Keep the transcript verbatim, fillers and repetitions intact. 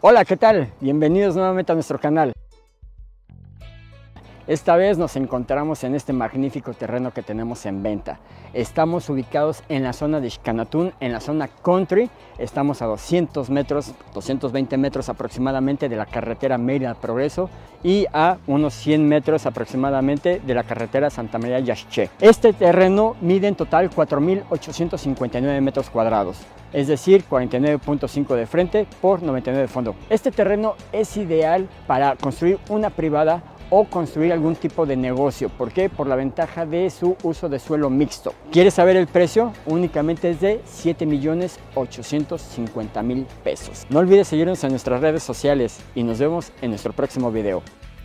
Hola, ¿qué tal? Bienvenidos nuevamente a nuestro canal. Esta vez nos encontramos en este magnífico terreno que tenemos en venta. Estamos ubicados en la zona de Xcanatún, en la zona country. Estamos a doscientos metros, doscientos veinte metros aproximadamente de la carretera Mérida Progreso y a unos cien metros aproximadamente de la carretera Santa María Yaxché. Este terreno mide en total cuatro mil ochocientos cincuenta y nueve metros cuadrados, es decir, cuarenta y nueve punto cinco de frente por noventa y nueve de fondo. Este terreno es ideal para construir una privada o construir algún tipo de negocio. ¿Por qué? Por la ventaja de su uso de suelo mixto. ¿Quieres saber el precio? Únicamente es de siete millones ochocientos cincuenta mil pesos. No olvides seguirnos en nuestras redes sociales y nos vemos en nuestro próximo video.